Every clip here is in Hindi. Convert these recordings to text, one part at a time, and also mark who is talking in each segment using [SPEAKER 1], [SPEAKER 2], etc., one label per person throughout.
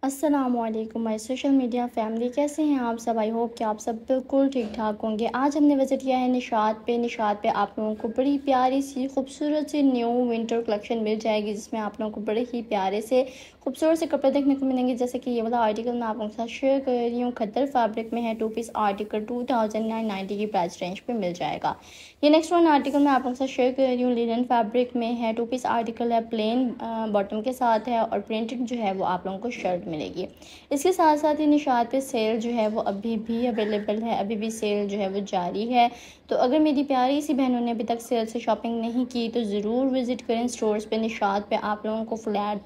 [SPEAKER 1] अस्सलामुअलैकुम माय सोशल मीडिया फैमिली, कैसे हैं आप सब। आई होप कि आप सब बिल्कुल ठीक ठाक होंगे। आज हमने विज़िट किया है निशात पे आप लोगों को बड़ी प्यारी सी खूबसूरत सी न्यू विंटर कलेक्शन मिल जाएगी, जिसमें आप लोगों को बड़े ही प्यारे से खूबसूरत से कपड़े देखने को मिलेंगे। जैसे कि ये वाला आर्टिकल मैं आप लोगों के साथ शेयर कर रही हूँ, खद्दर फैब्रिक में है। 2 पीस आर्टिकल 2990 की प्राइस रेंज पे मिल जाएगा। ये नेक्स्ट वन आर्टिकल मैं आप लोगों के साथ शेयर कर रही हूँ, लिनन फैब्रिक में है। 2 पीस आर्टिकल है, प्लेन बॉटम के साथ है और प्रिंटेड जो है वो आप लोगों को शर्ट मिलेगी। इसके साथ साथ ही निशात पे सेल जो है वो अभी भी अवेलेबल है, अभी भी सेल जो है वो जारी है। तो अगर मेरी प्यारी सी बहनों ने अभी तक सेल से शॉपिंग नहीं की तो ज़रूर विज़िट करें स्टोर्स पे। निशात पे आप लोगों को फ्लैट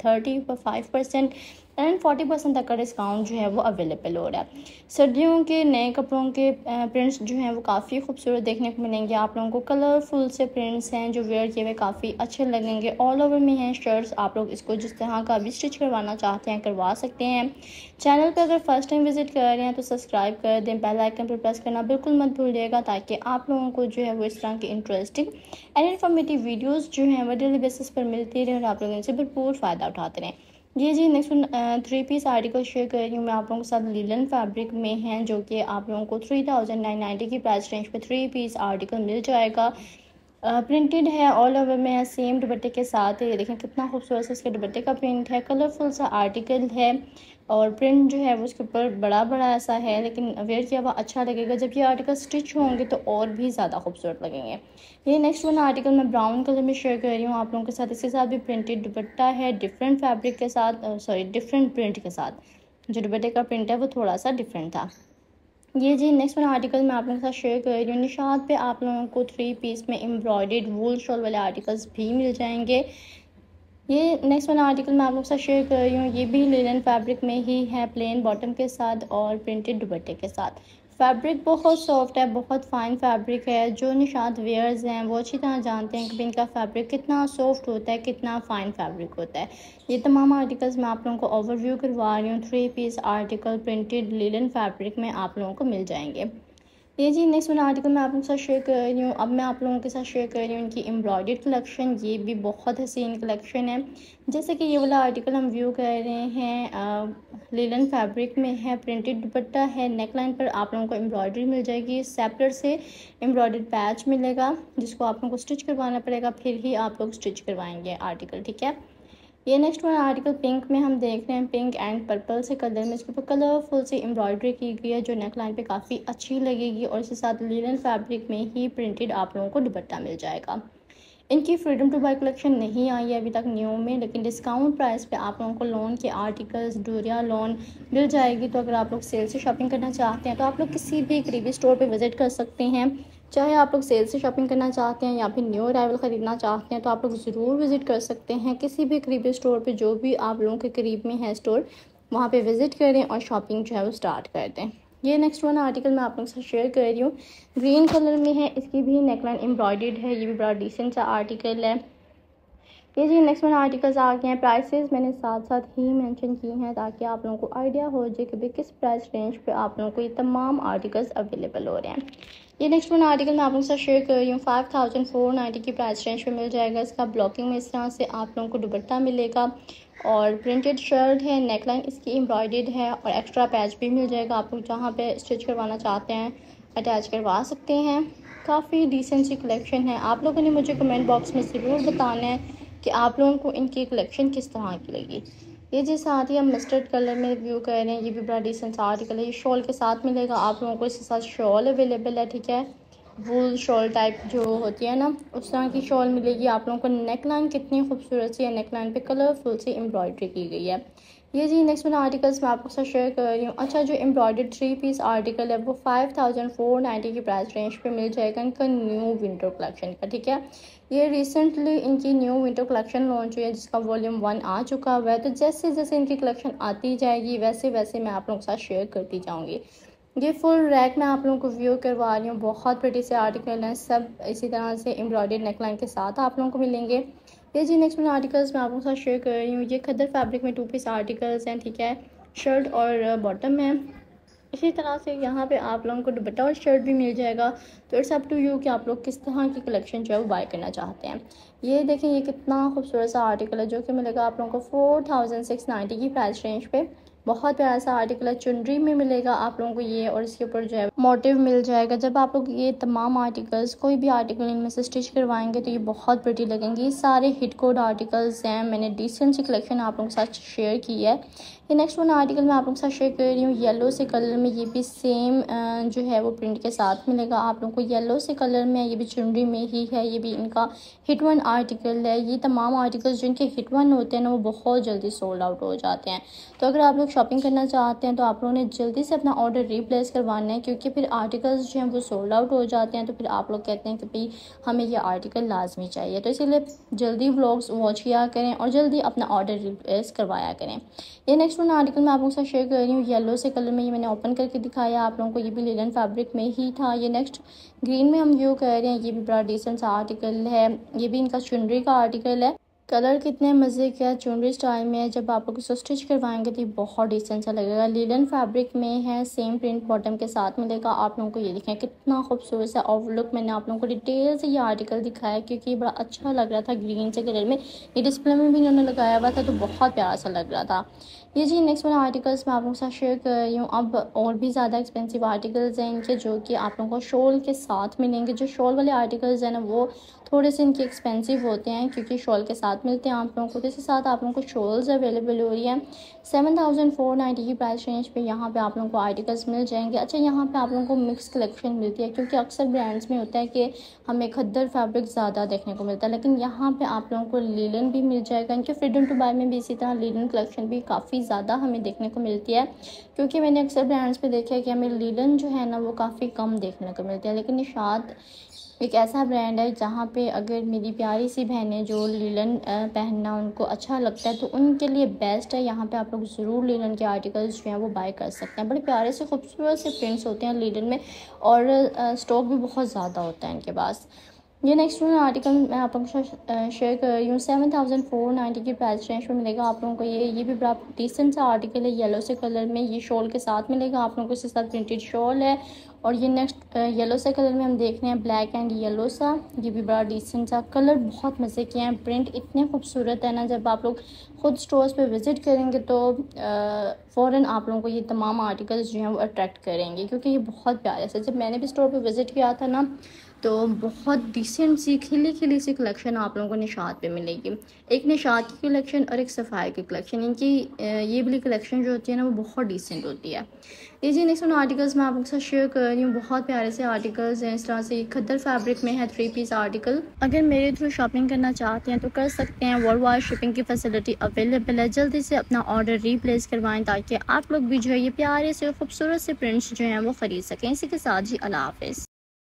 [SPEAKER 1] 35% एंड 40% तक का डिस्काउंट जो है वो अवेलेबल हो रहा है। सर्दियों के नए कपड़ों के प्रिंट्स जो हैं वो काफ़ी खूबसूरत देखने को मिलेंगे आप लोगों को। कलरफुल से प्रिंट्स हैं जो वेयर किए हुए काफ़ी अच्छे लगेंगे। ऑल ओवर में हैं शर्ट्स, आप लोग इसको जिस तरह का भी स्टिच करवाना चाहते हैं करवा सकते हैं। चैनल पर अगर फर्स्ट टाइम विजिट कर रहे हैं तो सब्सक्राइब कर दें, बेल आइकन पर प्रेस करना बिल्कुल मत भूलिएगा, ताकि आप लोगों को जो है वो इस तरह की इंटरेस्टिंग एंड इन्फॉर्मेटिव वीडियोज़ जो हैं वो डेली बेसिस पर मिलती रहे और आप लोग इनसे भरपूर फ़ायदा उठाते रहें। जी नेक्स्ट 3 पीस आर्टिकल शेयर कर रही हूँ मैं आप लोगों के साथ। लिनन फैब्रिक में हैं जो कि आप लोगों को 3990 की प्राइस रेंज पे 3 पीस आर्टिकल मिल जाएगा। प्रिंटेड है, ऑल ओवर में है, सेम दुपट्टे के साथ है। ये देखें कितना खूबसूरत सा इसके दुपट्टे का प्रिंट है, कलरफुल सा आर्टिकल है और प्रिंट जो है वो उसके ऊपर बड़ा बड़ा ऐसा है, लेकिन वेयर किया हुआ अच्छा लगेगा। जब ये आर्टिकल स्टिच होंगे तो और भी ज़्यादा खूबसूरत लगेंगे। ये नेक्स्ट वन आर्टिकल मैं ब्राउन कलर में शेयर कर रही हूँ आप लोगों के साथ। इसके साथ भी प्रिंटेड दुपट्टा है, डिफरेंट फैब्रिक के साथ, डिफरेंट प्रिंट के साथ। जो दुपट्टे का प्रिंट है वो थोड़ा सा डिफरेंट था। जी नेक्स्ट वन आर्टिकल मैं आप लोगों के साथ शेयर कर रही हूँ। निशात पे आप लोगों को 3 पीस में एम्ब्रॉयडर्ड वूल शॉल वाले आर्टिकल्स भी मिल जाएंगे। ये नेक्स्ट वाला आर्टिकल मैं आप लोगों के साथ शेयर कर रही हूँ, ये भी लिनन फैब्रिक में ही है, प्लेन बॉटम के साथ और प्रिंटेड दुपट्टे के साथ। फैब्रिक बहुत सॉफ्ट है, बहुत फाइन फैब्रिक है। जो निशात वेयर्स हैं वो अच्छी तरह जानते हैं कि इनका फैब्रिक कितना सॉफ्ट होता है, कितना फाइन फैब्रिक होता है। ये तमाम आर्टिकल्स मैं आप लोगों को ओवरव्यू करवा रही हूँ। 3 piece article printed linen fabric में आप लोगों को मिल जाएंगे। जी नेक्स्ट वाला आर्टिकल मैं आप लोगों के साथ शेयर कर रही हूँ। अब मैं आप लोगों के साथ शेयर कर रही हूँ इनकी एम्ब्रॉयडर्ड कलेक्शन। ये भी बहुत हसीन कलेक्शन है। जैसे कि ये वाला आर्टिकल हम व्यू कर रहे हैं, लिनन फैब्रिक में है, प्रिंटेड दुपट्टा है। नेक लाइन पर आप लोगों को एम्ब्रॉयडरी मिल जाएगी, सेपरेट से एम्ब्रॉयडर्ड पैच मिलेगा जिसको आप लोगों को स्टिच करवाना पड़ेगा, फिर ही आप लोग स्टिच करवाएंगे आर्टिकल, ठीक है। ये नेक्स्ट वन आर्टिकल पिंक में हम देख रहे हैं, पिंक एंड पर्पल से कलर में इसके ऊपर कलरफुल सी एम्ब्रॉयडरी की गई है जो नेक लाइन पे काफ़ी अच्छी लगेगी और इसके साथ लिनन फैब्रिक में ही प्रिंटेड आप लोगों को दुपट्टा मिल जाएगा। इनकी फ्रीडम टू बाय कलेक्शन नहीं आई है अभी तक न्यू में, लेकिन डिस्काउंट प्राइस पे आप लोगों को लोन के आर्टिकल्स, डोरिया लोन मिल जाएगी। तो अगर आप लोग सेल से शॉपिंग करना चाहते हैं तो आप लोग किसी भी करीबी स्टोर पे विज़िट कर सकते हैं। चाहे आप लोग सेल से शॉपिंग करना चाहते हैं या फिर न्यू अराइवल ख़रीदना चाहते हैं तो आप लोग ज़रूर विज़िट कर सकते हैं किसी भी करीबी स्टोर पे। जो भी आप लोगों के करीब में है स्टोर, वहाँ पे विज़िट करें और शॉपिंग जो है वो स्टार्ट कर दें। ये नेक्स्ट वन आर्टिकल मैं आप लोगों के साथ शेयर कर रही हूँ, ग्रीन कलर में है। इसकी भी नेकलाइन एम्ब्रॉयडर्ड है, ये भी बड़ा डिसेंट सा आर्टिकल है। जी नेक्स्ट वन आर्टिकल्स आ गए हैं। प्राइसेस मैंने साथ साथ ही मेंशन की हैं ताकि आप लोगों को आइडिया हो जाए कि भाई किस प्राइस रेंज पे आप लोगों को ये तमाम आर्टिकल्स अवेलेबल हो रहे हैं। ये नेक्स्ट वन आर्टिकल मैं आप लोगों के साथ शेयर कर रही हूँ, 5490 की प्राइस रेंज पे मिल जाएगा। इसका ब्लॉकिंग में इस तरह से आप लोगों को दुपट्टा मिलेगा और प्रिंटेड शर्ट है, नेकलाइन इसकी एम्ब्रॉयडर्ड है और एक्स्ट्रा पैच भी मिल जाएगा। आप लोग जहाँ पे स्टिच करवाना चाहते हैं अटैच करवा सकते हैं। काफ़ी डिसेंट सी कलेक्शन है। आप लोगों ने मुझे कमेंट बॉक्स में ज़रूर बताना है कि आप लोगों को इनकी कलेक्शन किस तरह की लगी। जी साथ ही हम मस्टर्ड कलर में व्यू कर रहे हैं, ये भी बड़ा डिसेंट आर्टिकल है। ये शॉल के साथ मिलेगा आप लोगों को, इसके साथ शॉल अवेलेबल है, ठीक है। वूल शॉल टाइप जो होती है ना, उस तरह की शॉल मिलेगी आप लोगों को। नेक लाइन कितनी खूबसूरत सी है, नेक लाइन पर कलरफुल सी एम्ब्रॉयडरी की गई है। जी नेक्स्ट वाला आर्टिकल्स मैं आपको साथ शेयर कर रही हूँ। अच्छा, जो एम्ब्रॉयडर्ड 3 पीस आर्टिकल है वो 5490 की प्राइस रेंज पे मिल जाएगा, इनका न्यू विंटर कलेक्शन का, ठीक है। ये रिसेंटली इनकी न्यू विंटर कलेक्शन लॉन्च हुई है जिसका वॉल्यूम 1 आ चुका हुआ है। तो जैसे जैसे इनकी कलेक्शन आती जाएगी वैसे वैसे मैं आप लोगों के साथ शेयर करती जाऊँगी। ये फुल रैक में आप लोगों को व्यू करवा रही हूँ, बहुत प्रिटी से आर्टिकल हैं, सब इसी तरह से एम्ब्रॉयडर्ड नेकलाइन के साथ आप लोगों को मिलेंगे। जी नेक्स्ट में आर्टिकल्स मैं आप लोगों के साथ शेयर कर रही हूँ। ये खद्दर फैब्रिक में 2 पीस आर्टिकल्स हैं, ठीक है। शर्ट और बॉटम है। इसी तरह से यहाँ पे आप लोगों को दुपट्टा और शर्ट भी मिल जाएगा। तो इट्स अप टू यू कि आप लोग किस तरह की कलेक्शन जो है वो बाय करना चाहते हैं। ये देखें, ये कितना खूबसूरत सा आर्टिकल है जो कि मिलेगा आप लोगों को 4690 की प्राइस रेंज पे। बहुत प्यारा सा आर्टिकल है, चुनरी में मिलेगा आप लोगों को ये, और इसके ऊपर जो है मोटिव मिल जाएगा। जब आप लोग ये तमाम आर्टिकल्स कोई भी आर्टिकल इनमें से स्टिच करवाएंगे तो ये बहुत प्रिटी लगेंगे। ये सारे हिट कोड आर्टिकल्स हैं, मैंने डिसेंट सी कलेक्शन आप लोगों के साथ शेयर की है। ये नेक्स्ट वन आर्टिकल मैं आप लोगों के साथ शेयर कर रही हूँ येलो से कलर में। ये भी सेम जो है वो प्रिंट के साथ मिलेगा आप लोगों को, येलो से कलर में। ये भी चुनरी में ही है, ये भी इनका हिट वन आर्टिकल है। ये तमाम आर्टिकल्स जिनके हिट वन होते हैं ना वो बहुत जल्दी सोल्ड आउट हो जाते हैं। तो अगर आप लोग शॉपिंग करना चाहते हैं तो आप लोगों ने जल्दी से अपना ऑर्डर रिप्लेस करवाना है, क्योंकि फिर आर्टिकल्स जो हैं वो सोल्ड आउट हो जाते हैं। तो फिर आप लोग कहते हैं कि भाई हमें ये आर्टिकल लाजमी चाहिए, तो इसीलिए जल्दी व्लॉग्स वॉच किया करें और जल्दी अपना ऑर्डर रिप्लेस करवाया करें। ये नेक्स्ट वन आर्टिकल मैं आप लोगों के साथ शेयर कर रही हूँ येलो से कलर में। ये मैंने ओपन करके दिखाया आप लोगों को, ये भी लिनन फैब्रिक में ही था। ये नेक्स्ट ग्रीन में हम व्यू कर रहे हैं, ये भी बड़ा डिसेंट सा आर्टिकल है। ये भी इनका चुनरी का आर्टिकल है। कलर कितने मज़े का चुनरी स्टाइल में है। जब आप लोग इसको स्टिच करवाएंगे तो ये बहुत डिसेंट सा लगेगा। लिनन फैब्रिक में है, सेम प्रिंट बॉटम के साथ मिलेगा आप लोगों को। ये दिखें कितना खूबसूरत सा ओवरलुक मैंने आप लोगों को डिटेल से ये आर्टिकल दिखाया, क्योंकि ये बड़ा अच्छा लग रहा था ग्रीन से कलर में। ये डिस्प्ले में भी इन्होंने लगाया हुआ था तो बहुत प्यारा सा लग रहा था। ये जी नेक्स्ट वन आर्टिकल्स मैं आप लोगों के साथ शेयर कर रही हूँ। अब और भी ज़्यादा एक्सपेंसिव आर्टिकल्स हैं इनके, जो कि आप लोगों को शॉल के साथ मिलेंगे। जो शॉल वाले आर्टिकल्स हैं ना वो थोड़े से इनके एक्सपेंसिव होते हैं, क्योंकि शॉल के साथ मिलते हैं आप लोगों को। इसके साथ आप लोगों को शॉल्स अवेलेबल हो रही हैं 7490 की प्राइस रेंज पे। यहाँ पे आप लोगों को आर्टिकल्स मिल जाएंगे। अच्छा, यहाँ पे आप लोगों को मिक्स कलेक्शन मिलती है, क्योंकि अक्सर ब्रांड्स में होता है कि हमें खद्दर फैब्रिक ज़्यादा देखने को मिलता है, लेकिन यहाँ पे आप लोगों को लिनन भी मिल जाएगा। इनके फ्रीडम टू बाय में भी इसी तरह लिनन कलेक्शन भी काफ़ी ज़्यादा हमें देखने को मिलती है, क्योंकि मैंने अक्सर ब्रांड्स पे देखा है कि हमें लिनन जो है ना वो काफ़ी कम देखने को मिलती है। लेकिन निशात एक ऐसा ब्रांड है जहाँ पे अगर मेरी प्यारी सी बहनें जो लिनन पहनना उनको अच्छा लगता है तो उनके लिए बेस्ट है। यहाँ पे आप लोग ज़रूर लिनन के आर्टिकल्स जो हैं वो बाय कर सकते हैं। बड़े प्यारे से खूबसूरत से प्रिंट्स होते हैं लिनन में, और स्टॉक भी बहुत ज़्यादा होता है इनके पास। ये नेक्स्ट वन आर्टिकल मैं आप लोगों के साथ शेयर कर रही हूँ 7490 की प्राइस रेंज में मिलेगा आप लोगों को। ये भी बड़ा डिसेंट सा आर्टिकल है, येलो से कलर में। ये शॉल के साथ मिलेगा आप लोगों को, इसके साथ प्रिंटेड शॉल है। और ये नेक्स्ट येलो से कलर में हम देख रहे हैं, ब्लैक एंड येलो सा। ये भी बड़ा डिसेंट सा कलर, बहुत मज़े के हैं। प्रिंट इतने खूबसूरत है ना, जब आप लोग खुद स्टोर्स पे विज़िट करेंगे तो फ़ौरन आप लोगों को ये तमाम आर्टिकल्स जो हैं वो अट्रैक्ट करेंगे, क्योंकि ये बहुत प्यारे से। जब मैंने भी स्टोर पे विज़िट किया था ना तो बहुत डिसेंट सी खिली खिली सी कलेक्शन आप लोगों को निशात पे मिलेगी। एक निशात की कलेक्शन और एक सफ़ायर की कलेक्शन। इनकी ये वाली कलेक्शन जो होती है ना वो बहुत डिसेंट होती है। ये जी नेक्स्ट आर्टिकल्स मैं आप लोगों के साथ शेयर कर रही हूँ। बहुत प्यारे से आर्टिकल्स हैं, इस तरह से खद्दर फैब्रिक में है 3 पीस आर्टिकल। अगर मेरे थ्रू शॉपिंग करना चाहते हैं तो कर सकते हैं। वर्ल्ड वाइड शिपिंग की फैसिलिटी अवेलेबल है। जल्दी से अपना ऑर्डर रिप्लेस करवाएं ताकि आप लोग भी जो है ये प्यारे से खूबसूरत से प्रिंट्स जो हैं वो ख़रीद सकें। इसी के साथ जी अल्लाह हाफ़िज़।